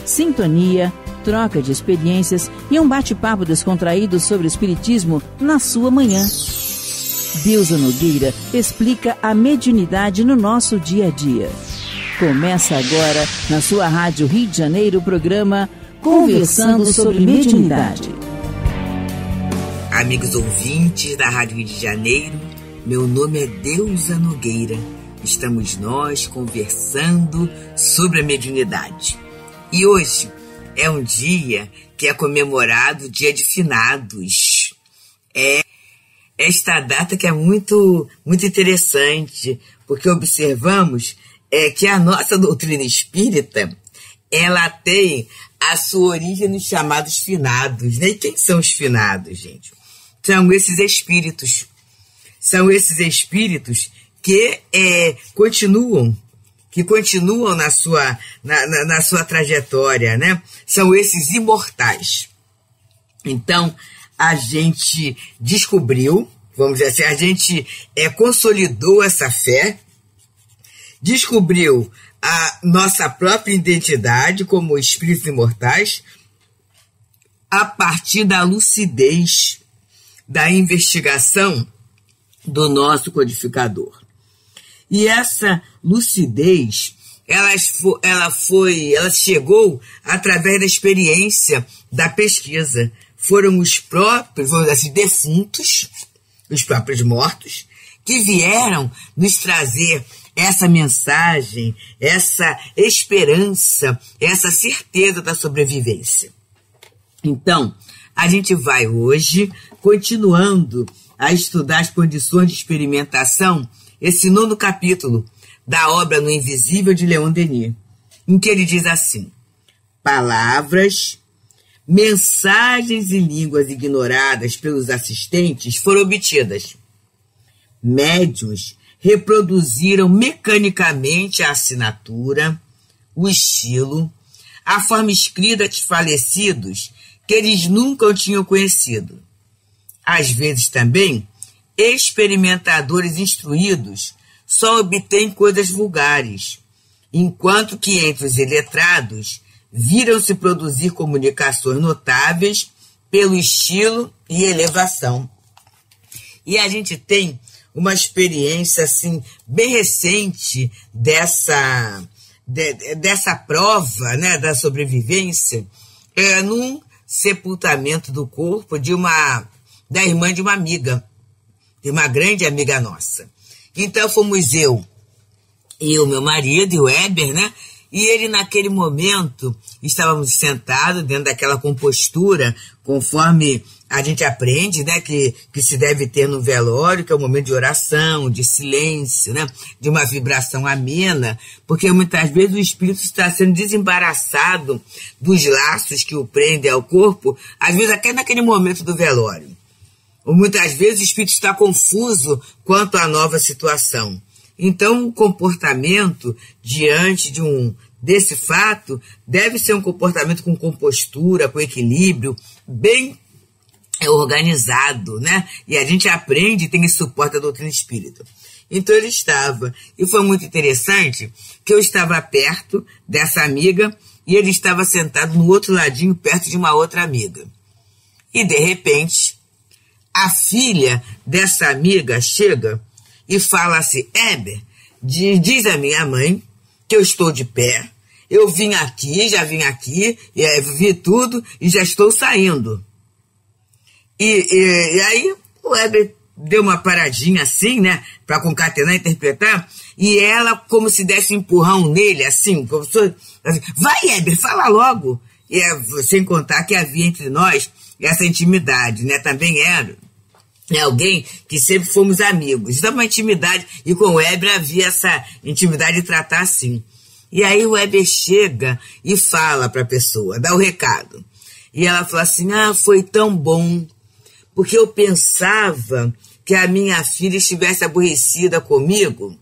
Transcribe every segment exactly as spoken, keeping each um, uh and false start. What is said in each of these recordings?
sintonia, troca de experiências e um bate-papo descontraído sobre o espiritismo na sua manhã. Deusa Nogueira explica a mediunidade no nosso dia a dia. Começa agora, na sua Rádio Rio de Janeiro, o programa Conversando sobre Mediunidade. Amigos ouvintes da Rádio Rio de Janeiro, meu nome é Deusa Nogueira. Estamos nós conversando sobre a mediunidade. E hoje é um dia que é comemorado o Dia de Finados. É esta data que é muito, muito interessante, porque observamos é, que a nossa doutrina espírita, ela tem a sua origem nos chamados finados, né? E quem são os finados, gente? São esses espíritos. São esses espíritos que é, continuam, que continuam na sua, na, na, na sua trajetória, né? São esses imortais. Então, a gente descobriu, vamos dizer assim, a gente é, consolidou essa fé, descobriu a nossa própria identidade como espíritos imortais a partir da lucidez da investigação do nosso codificador. E essa lucidez, ela foi, ela foi, ela chegou através da experiência da pesquisa. Foram os próprios, vamos dizer assim, defuntos, os próprios mortos, que vieram nos trazer essa mensagem, essa esperança, essa certeza da sobrevivência. Então, a gente vai hoje, continuando a estudar as condições de experimentação, esse nono capítulo da obra No Invisível de Leon Denis, em que ele diz assim: palavras, mensagens e línguas ignoradas pelos assistentes foram obtidas. Médiuns reproduziram mecanicamente a assinatura, o estilo, a forma escrita de falecidos que eles nunca tinham conhecido. Às vezes também, experimentadores instruídos só obtêm coisas vulgares, enquanto que entre os iletrados viram-se produzir comunicações notáveis pelo estilo e elevação. E a gente tem uma experiência assim bem recente dessa, de, dessa prova, né, da sobrevivência, é, num sepultamento do corpo de uma, da irmã de uma amiga, de uma grande amiga nossa. Então fomos eu e o meu marido, e o Weber, né? E ele, naquele momento, estávamos sentados dentro daquela compostura, conforme a gente aprende, né, que, que se deve ter no velório, que é um momento de oração, de silêncio, né, de uma vibração amena, porque muitas vezes o espírito está sendo desembaraçado dos laços que o prendem ao corpo, às vezes até naquele momento do velório. Ou muitas vezes o espírito está confuso quanto à nova situação. Então, o comportamento diante de um desse fato deve ser um comportamento com compostura, com equilíbrio, bem organizado, né? E a gente aprende e tem esse suporte da doutrina espírita. Então ele estava, e foi muito interessante que eu estava perto dessa amiga e ele estava sentado no outro ladinho, perto de uma outra amiga. E de repente, a filha dessa amiga chega e fala assim: Heber, diz a minha mãe que eu estou de pé, eu vim aqui, já vim aqui, é, vi tudo e já estou saindo. E, e, e aí o Heber deu uma paradinha assim, né, para concatenar, interpretar, e ela como se desse um empurrão nele, assim, como se, assim, vai Heber, fala logo. E é, sem contar que havia entre nós essa intimidade, né, também era é alguém que sempre fomos amigos. Então, uma intimidade, e com o Weber havia essa intimidade de tratar assim. E aí o Weber chega e fala para a pessoa, dá o recado. E ela fala assim: ah, foi tão bom, porque eu pensava que a minha filha estivesse aborrecida comigo,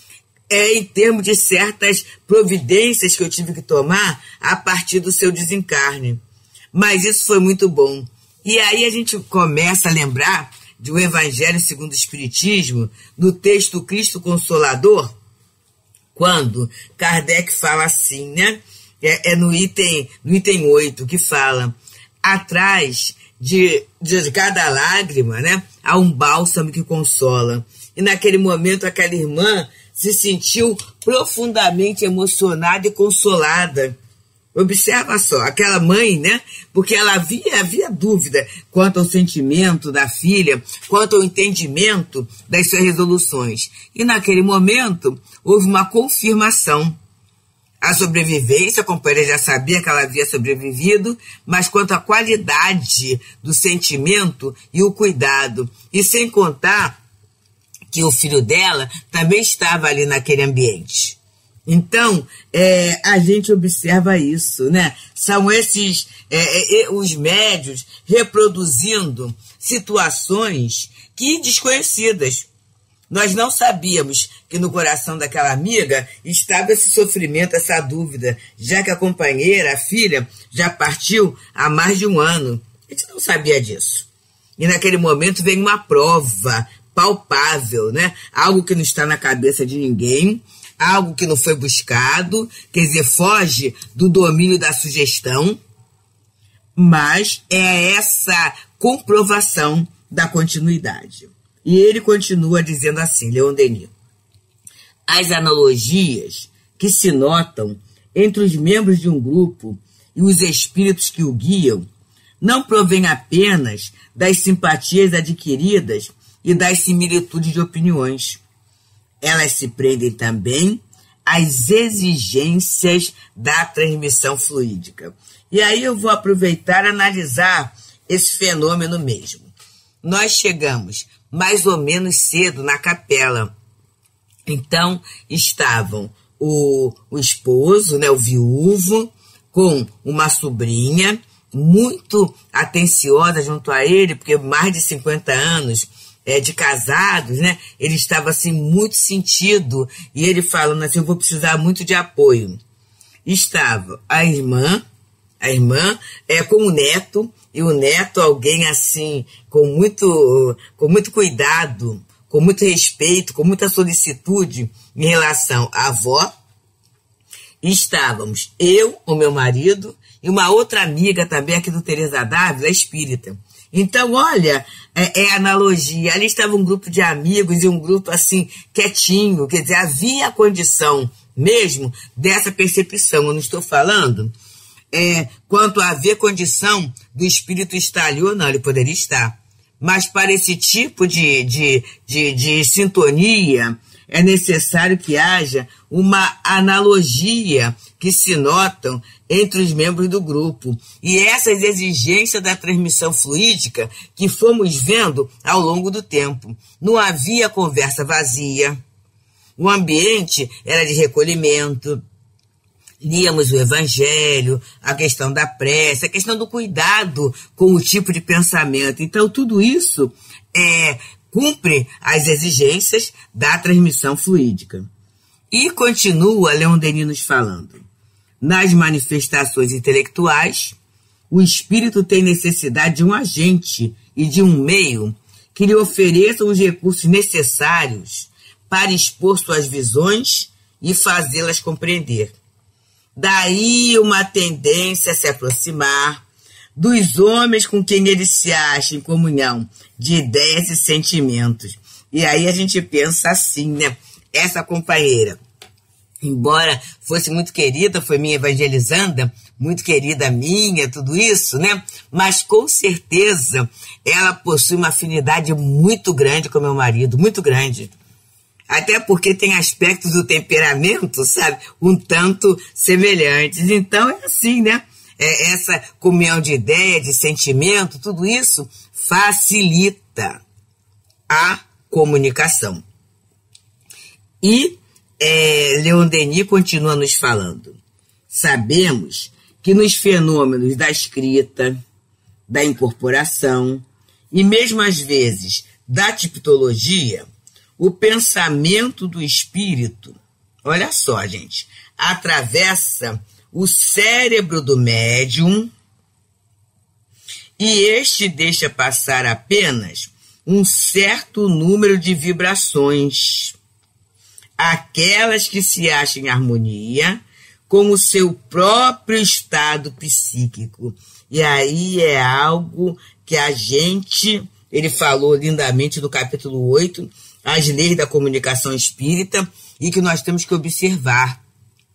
é, em termos de certas providências que eu tive que tomar a partir do seu desencarne. Mas isso foi muito bom. E aí a gente começa a lembrar de um Evangelho segundo o Espiritismo, no texto Cristo Consolador, quando Kardec fala assim, né? é, é no item, no item oito, que fala: atrás de, de cada lágrima, né, há um bálsamo que consola. E naquele momento aquela irmã se sentiu profundamente emocionada e consolada. Observa só, aquela mãe, né? Porque ela havia, havia dúvida quanto ao sentimento da filha, quanto ao entendimento das suas resoluções. E naquele momento houve uma confirmação. A sobrevivência, a companheira já sabia que ela havia sobrevivido, mas quanto à qualidade do sentimento e o cuidado. E sem contar que o filho dela também estava ali naquele ambiente. Então, é, a gente observa isso, né? São esses, é, é, os médios reproduzindo situações que desconhecidas. Nós não sabíamos que no coração daquela amiga estava esse sofrimento, essa dúvida, já que a companheira, a filha, já partiu há mais de um ano. A gente não sabia disso. E naquele momento vem uma prova palpável, né? Algo que não está na cabeça de ninguém, algo que não foi buscado, quer dizer, foge do domínio da sugestão, mas é essa comprovação da continuidade. E ele continua dizendo assim, Leon Denis: as analogias que se notam entre os membros de um grupo e os espíritos que o guiam não provêm apenas das simpatias adquiridas e das similitudes de opiniões. Elas se prendem também às exigências da transmissão fluídica. E aí eu vou aproveitar e analisar esse fenômeno mesmo. Nós chegamos mais ou menos cedo na capela. Então, estavam o, o esposo, né, o viúvo, com uma sobrinha, muito atenciosa junto a ele, porque mais de cinquenta anos é, de casados, né? Ele estava assim muito sentido, e ele falando assim: eu vou precisar muito de apoio. Estava a irmã, a irmã é, com o neto, e o neto alguém assim, com muito, com muito cuidado, com muito respeito, com muita solicitude em relação à avó. E estávamos eu, o meu marido, e uma outra amiga também aqui do Teresa Dávila, espírita. Então, olha, é, é analogia. Ali estava um grupo de amigos e um grupo assim, quietinho. Quer dizer, havia a condição mesmo dessa percepção. Eu não estou falando é, quanto a haver condição do espírito estar ali ou não, ele poderia estar. Mas para esse tipo de, de, de, de sintonia, é necessário que haja uma analogia que se notam entre os membros do grupo. E essas exigências da transmissão fluídica que fomos vendo ao longo do tempo. Não havia conversa vazia. O ambiente era de recolhimento. Líamos o evangelho, a questão da prece, a questão do cuidado com o tipo de pensamento. Então, tudo isso é, cumpre as exigências da transmissão fluídica. E continua Leon Denis nos falando: nas manifestações intelectuais, o espírito tem necessidade de um agente e de um meio que lhe ofereçam os recursos necessários para expor suas visões e fazê-las compreender. Daí uma tendência a se aproximar dos homens com quem ele se acha em comunhão de ideias e sentimentos. E aí a gente pensa assim, né? Essa companheira, embora fosse muito querida, foi minha evangelizanda, muito querida minha, tudo isso, né? Mas com certeza ela possui uma afinidade muito grande com meu marido, muito grande. Até porque tem aspectos do temperamento, sabe, um tanto semelhantes. Então é assim, né? É essa comunhão de ideia, de sentimento, tudo isso facilita a comunicação. E é, Leon Denis continua nos falando: sabemos que nos fenômenos da escrita, da incorporação e mesmo às vezes da tipologia, o pensamento do espírito, olha só, gente, atravessa o cérebro do médium e este deixa passar apenas um certo número de vibrações, aquelas que se acham em harmonia com o seu próprio estado psíquico. E aí é algo que a gente, ele falou lindamente no capítulo oito, as leis da comunicação espírita, e que nós temos que observar.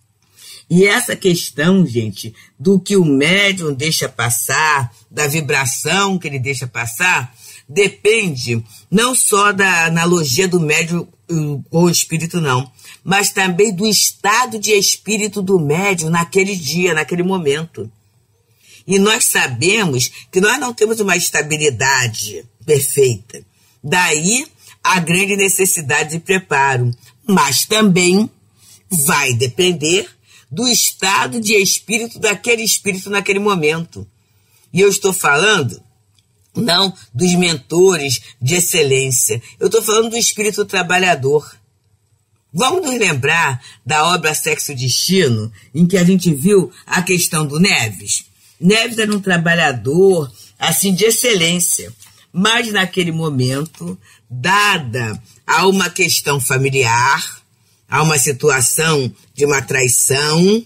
E essa questão, gente, do que o médium deixa passar, da vibração que ele deixa passar, depende não só da analogia do médium com o espírito, não, mas também do estado de espírito do médium naquele dia, naquele momento. E nós sabemos que nós não temos uma estabilidade perfeita. Daí a grande necessidade de preparo. Mas também vai depender do estado de espírito daquele espírito naquele momento. E eu estou falando não dos mentores de excelência, eu estou falando do espírito trabalhador. Vamos nos lembrar da obra Sexo e Destino, em que a gente viu a questão do Neves. Neves era um trabalhador, assim, de excelência, mas naquele momento, dada a uma questão familiar, a uma situação de uma traição,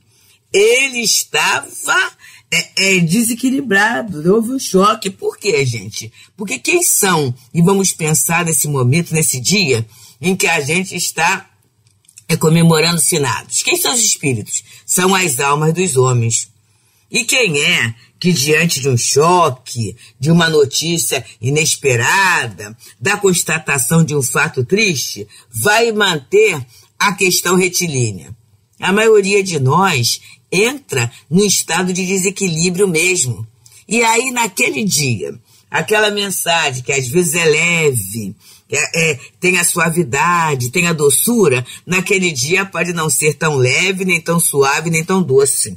ele estava é, é, desequilibrado, houve um choque. Por quê, gente? Porque quem são, e vamos pensar nesse momento, nesse dia, em que a gente está é, comemorando finados. Quem são os espíritos? São as almas dos homens. E quem é que, diante de um choque, de uma notícia inesperada, da constatação de um fato triste, vai manter a questão retilínea? A maioria de nós entra num estado de desequilíbrio mesmo. E aí, naquele dia, aquela mensagem que às vezes é leve, é, é, tem a suavidade, tem a doçura, naquele dia pode não ser tão leve, nem tão suave, nem tão doce.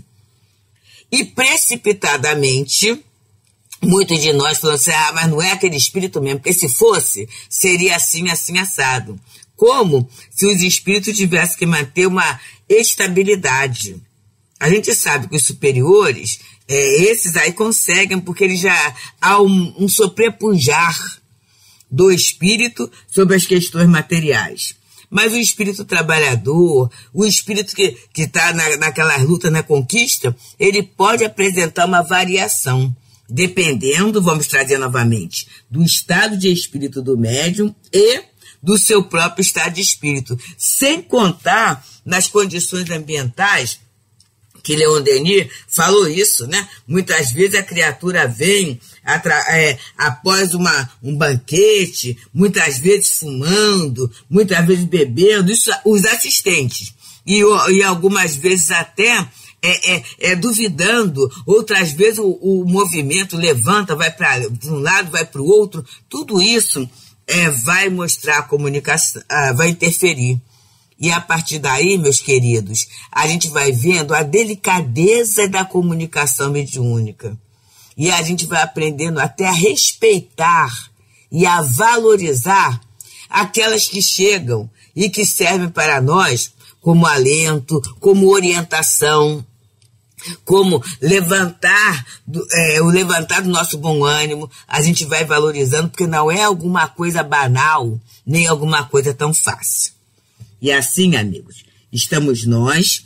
E precipitadamente, muitos de nós falam assim, ah, mas não é aquele espírito mesmo, porque se fosse, seria assim, assim, assado. Como se os espíritos tivessem que manter uma estabilidade. A gente sabe que os superiores, é, esses aí conseguem, porque eles já há um, um sobrepujar do espírito sobre as questões materiais. Mas o espírito trabalhador, o espírito que está na, naquela luta, na conquista, ele pode apresentar uma variação, dependendo, vamos trazer novamente, do estado de espírito do médium e do seu próprio estado de espírito. Sem contar nas condições ambientais, que Leon Denis falou isso, né? Muitas vezes a criatura vem é, após uma, um banquete, muitas vezes fumando, muitas vezes bebendo, isso os assistentes. E, e algumas vezes até é, é, é duvidando, outras vezes o, o movimento levanta, vai para um lado, vai para o outro. Tudo isso é, vai mostrar a comunicação, ah, vai interferir. E a partir daí, meus queridos, a gente vai vendo a delicadeza da comunicação mediúnica. E a gente vai aprendendo até a respeitar e a valorizar aquelas que chegam e que servem para nós como alento, como orientação, como levantar, é, o levantar do nosso bom ânimo. A gente vai valorizando, porque não é alguma coisa banal, nem alguma coisa tão fácil. E assim, amigos, estamos nós,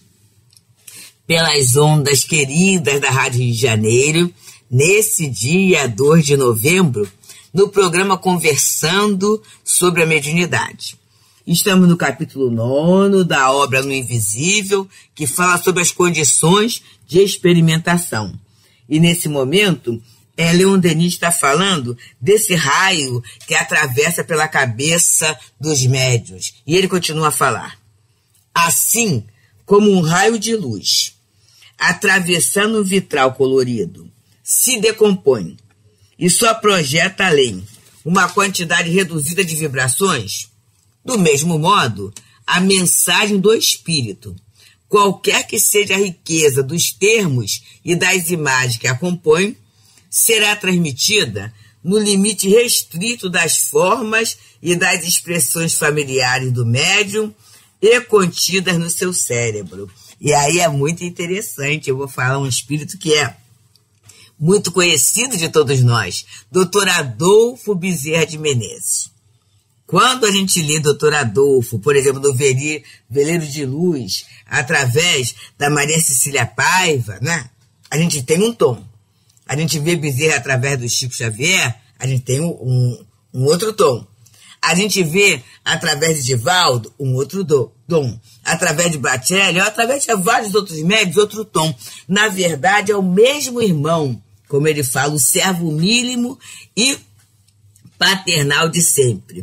pelas ondas queridas da Rádio Rio de Janeiro, nesse dia dois de novembro, no programa Conversando sobre a Mediunidade. Estamos no capítulo nono da obra No Invisível, que fala sobre as condições de experimentação. E nesse momento, é, Leon Denis está falando desse raio que atravessa pela cabeça dos médiuns. E ele continua a falar. Assim como um raio de luz, atravessando um vitral colorido, se decompõe e só projeta além uma quantidade reduzida de vibrações, do mesmo modo, a mensagem do espírito, qualquer que seja a riqueza dos termos e das imagens que a compõem, será transmitida no limite restrito das formas e das expressões familiares do médium e contidas no seu cérebro. E aí é muito interessante, eu vou falar um espírito que é muito conhecido de todos nós, doutor Adolfo Bezerra de Menezes. Quando a gente lê doutor Adolfo, por exemplo, no Veleiro de Luz, através da Maria Cecília Paiva, né? A gente tem um tom. A gente vê Bezerra através do Chico Xavier, a gente tem um, um, um outro tom. A gente vê através de Divaldo um outro do, tom. Através de Batelli, ou através de vários outros médios, outro tom. Na verdade, é o mesmo irmão, como ele fala, o servo mínimo e paternal de sempre.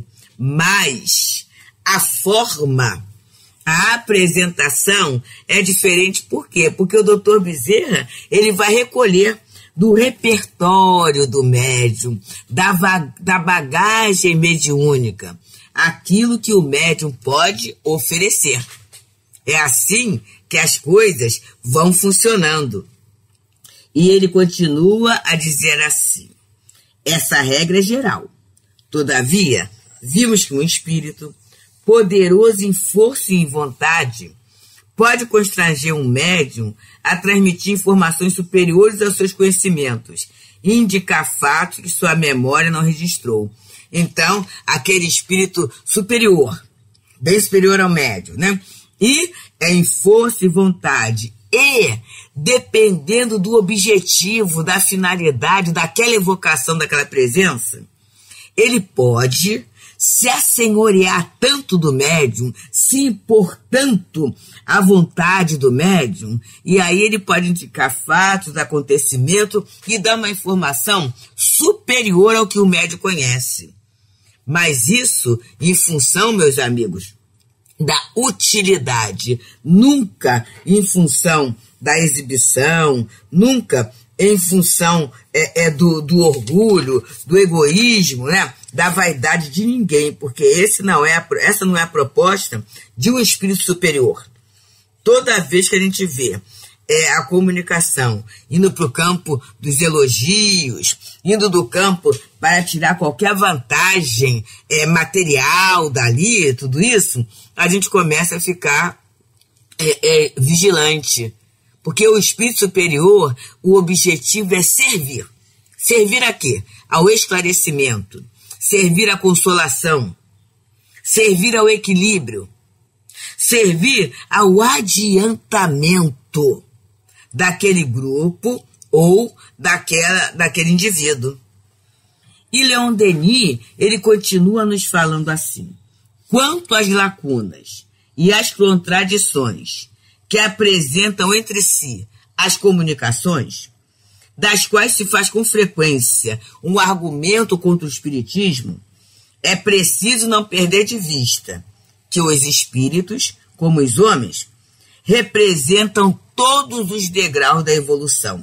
Mas a forma, a apresentação é diferente. Por quê? Porque o doutor Bezerra, ele vai recolher do repertório do médium, da, da bagagem mediúnica, aquilo que o médium pode oferecer. É assim que as coisas vão funcionando. E ele continua a dizer assim: essa regra é geral. Todavia, vimos que um espírito, poderoso em força e em vontade, pode constranger um médium a transmitir informações superiores aos seus conhecimentos e indicar fatos que sua memória não registrou. Então, aquele espírito superior, bem superior ao médium, né? E é em força e vontade. E, dependendo do objetivo, da finalidade, daquela evocação, daquela presença, ele pode se assenhorear tanto do médium, se impor tanto à vontade do médium, e aí ele pode indicar fatos, acontecimentos e dar uma informação superior ao que o médium conhece. Mas isso em função, meus amigos, da utilidade, nunca em função da exibição, nunca em função é, é, do, do orgulho, do egoísmo, né? Da vaidade de ninguém, porque esse não é a, essa não é a proposta de um espírito superior. Toda vez que a gente vê é, a comunicação indo para o campo dos elogios, indo do campo para tirar qualquer vantagem é, material dali, tudo isso, a gente começa a ficar é, é, vigilante. Porque o espírito superior, o objetivo é servir. Servir a quê? Ao esclarecimento. Servir à consolação. Servir ao equilíbrio. Servir ao adiantamento daquele grupo ou daquela, daquele indivíduo. E Leon Denis, ele continua nos falando assim: quanto às lacunas e às contradições que apresentam entre si as comunicações, das quais se faz com frequência um argumento contra o espiritismo, é preciso não perder de vista que os espíritos, como os homens, representam todos os degraus da evolução.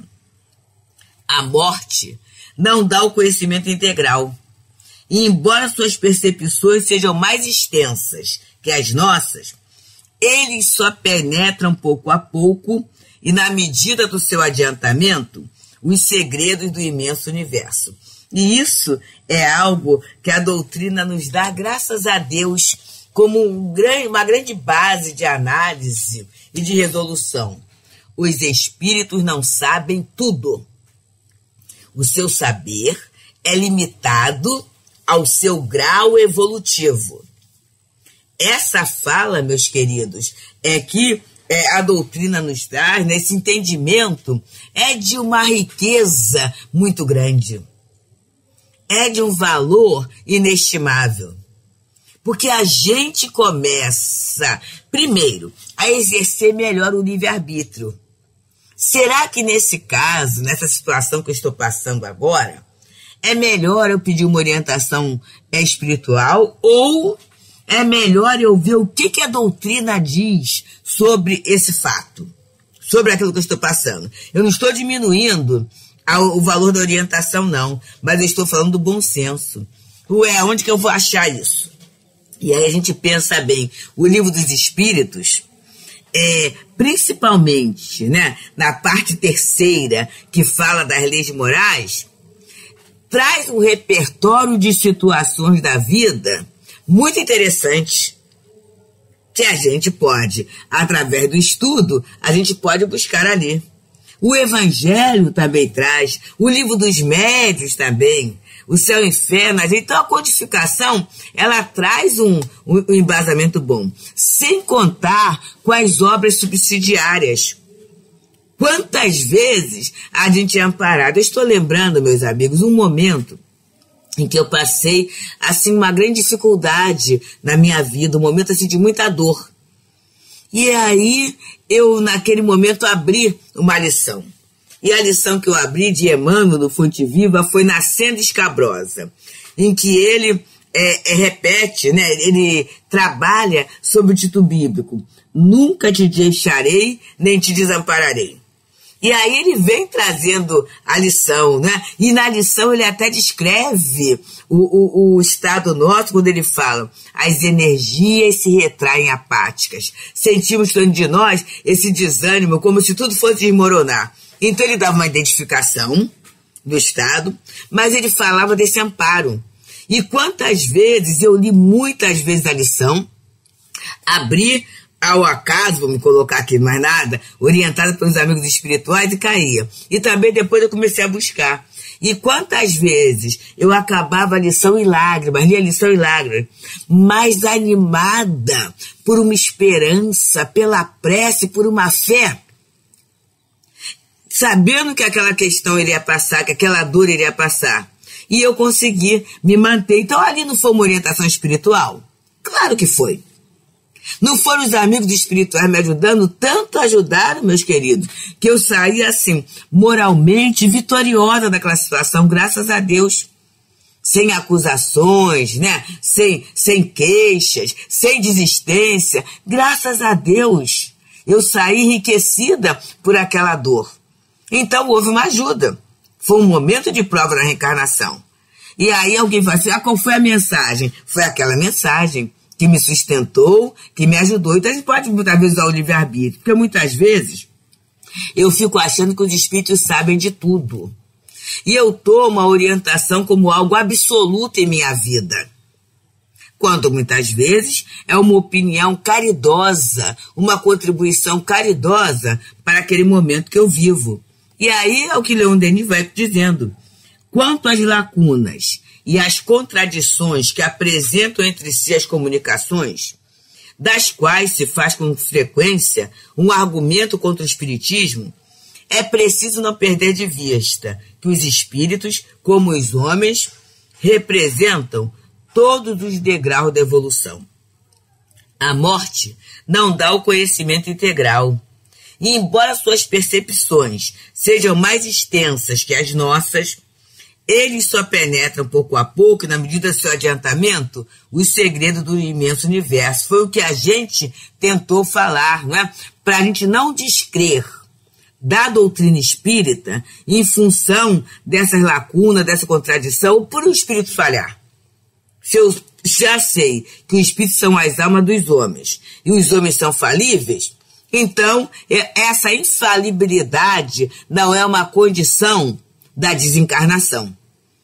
A morte não dá o conhecimento integral, e embora suas percepções sejam mais extensas que as nossas, eles só penetram pouco a pouco e, na medida do seu adiantamento, os segredos do imenso universo. E isso é algo que a doutrina nos dá, graças a Deus, como um grande, uma grande base de análise e de resolução. Os espíritos não sabem tudo. O seu saber é limitado ao seu grau evolutivo. Essa fala, meus queridos, é que é, a doutrina nos traz, nesse entendimento, é de uma riqueza muito grande. É de um valor inestimável. Porque a gente começa, primeiro, a exercer melhor o livre-arbítrio. Será que nesse caso, nessa situação que eu estou passando agora, é melhor eu pedir uma orientação espiritual ou é melhor eu ver o que, que a doutrina diz sobre esse fato, sobre aquilo que eu estou passando? Eu não estou diminuindo a, o valor da orientação, não, mas eu estou falando do bom senso. Ué, onde que eu vou achar isso? E aí a gente pensa bem, o Livro dos Espíritos, é, principalmente, né, na parte terceira, que fala das leis morais, traz um repertório de situações da vida muito interessante, que a gente pode, através do estudo, a gente pode buscar ali. O Evangelho também traz, o Livro dos Médiuns também, o céu e o inferno. Então a codificação, ela traz um, um, um embasamento bom, sem contar com as obras subsidiárias. Quantas vezes a gente é amparado? Eu estou lembrando, meus amigos, um momento em que eu passei assim uma grande dificuldade na minha vida, um momento assim de muita dor. E aí eu naquele momento abri uma lição. E a lição que eu abri de Emmanuel, do Fonte Viva, foi na Senda Escabrosa, em que ele é, é, repete, né, ele trabalha sobre o título bíblico: nunca te deixarei, nem te desampararei. E aí ele vem trazendo a lição, né? E na lição ele até descreve o, o, o estado nosso, quando ele fala: as energias se retraem apáticas. Sentimos dentro de nós esse desânimo, como se tudo fosse desmoronar. Então ele dava uma identificação do estado, mas ele falava desse amparo. E quantas vezes eu li muitas vezes a lição, abri ao acaso, vou me colocar aqui mais nada, orientado pelos amigos espirituais, e caía. E também depois eu comecei a buscar. E quantas vezes eu acabava a lição em lágrimas, lia a lição em lágrimas, mas animada por uma esperança, pela prece, por uma fé, sabendo que aquela questão iria passar, que aquela dor iria passar. E eu consegui me manter. Então ali não foi uma orientação espiritual? Claro que foi. Não foram os amigos espirituais me ajudando? Tanto ajudaram, meus queridos, que eu saí assim, moralmente vitoriosa daquela situação, graças a Deus. Sem acusações, né? Sem, sem queixas, sem desistência. Graças a Deus, eu saí enriquecida por aquela dor. Então houve uma ajuda. Foi um momento de prova na reencarnação. E aí alguém vai assim: ah, qual foi a mensagem? Foi aquela mensagem que me sustentou, que me ajudou. Então a gente pode muitas vezes usar o livre-arbítrio, porque muitas vezes eu fico achando que os espíritos sabem de tudo. E eu tomo a orientação como algo absoluto em minha vida, quando muitas vezes é uma opinião caridosa, uma contribuição caridosa para aquele momento que eu vivo. E aí é o que Leon Denis vai dizendo: quanto às lacunas e as contradições que apresentam entre si as comunicações, das quais se faz com frequência um argumento contra o espiritismo, é preciso não perder de vista que os espíritos, como os homens, representam todos os degraus da evolução. A morte não dá o conhecimento integral, e embora suas percepções sejam mais extensas que as nossas, eles só penetram pouco a pouco, na medida do seu adiantamento, os segredos do imenso universo. Foi o que a gente tentou falar, não é? Para a gente não descrer da doutrina espírita em função dessas lacunas, dessa contradição, por o espírito falhar. Se eu já sei que os espíritos são as almas dos homens e os homens são falíveis, então essa infalibilidade não é uma condição da desencarnação.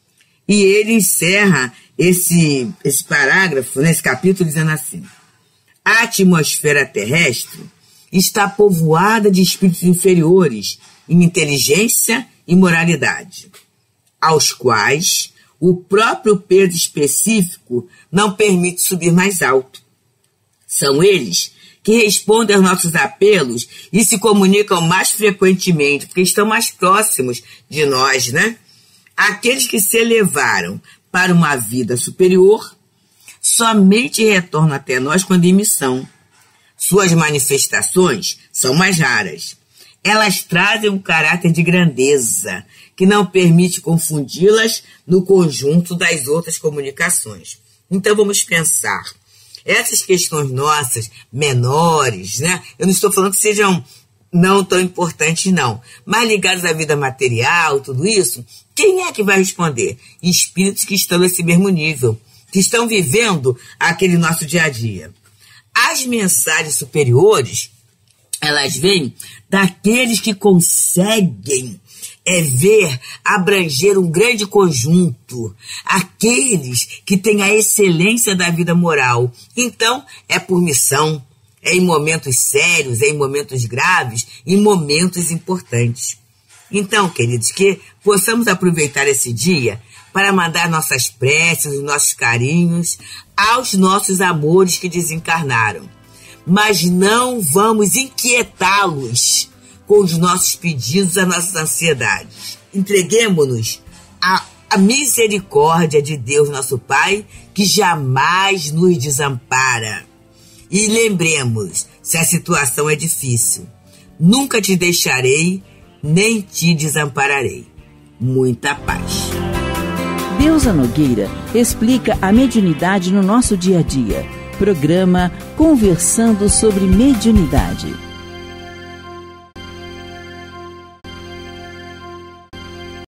E ele encerra esse, esse parágrafo, nesse capítulo, dizendo assim: a atmosfera terrestre está povoada de espíritos inferiores em inteligência e moralidade, aos quais o próprio peso específico não permite subir mais alto. São eles que respondem aos nossos apelos e se comunicam mais frequentemente, porque estão mais próximos de nós, né? Aqueles que se elevaram para uma vida superior somente retornam até nós quando em missão. Suas manifestações são mais raras. Elas trazem um caráter de grandeza que não permite confundi-las no conjunto das outras comunicações. Então vamos pensar. Essas questões nossas, menores, né? Eu não estou falando que sejam não tão importantes, não. Mas ligados à vida material, tudo isso, quem é que vai responder? Espíritos que estão nesse mesmo nível, que estão vivendo aquele nosso dia a dia. As mensagens superiores, elas vêm daqueles que conseguem é ver, abranger um grande conjunto, aqueles que têm a excelência da vida moral. Então, é por missão, é em momentos sérios, é em momentos graves, em momentos importantes. Então, queridos, que possamos aproveitar esse dia para mandar nossas preces, os nossos carinhos aos nossos amores que desencarnaram. Mas não vamos inquietá-los com os nossos pedidos, as nossas ansiedades. Entreguemo-nos à, à misericórdia de Deus, nosso Pai, que jamais nos desampara. E lembremos, se a situação é difícil, nunca te deixarei, nem te desampararei. Muita paz. Deusa Nogueira explica a mediunidade no nosso dia a dia. Programa Conversando sobre Mediunidade.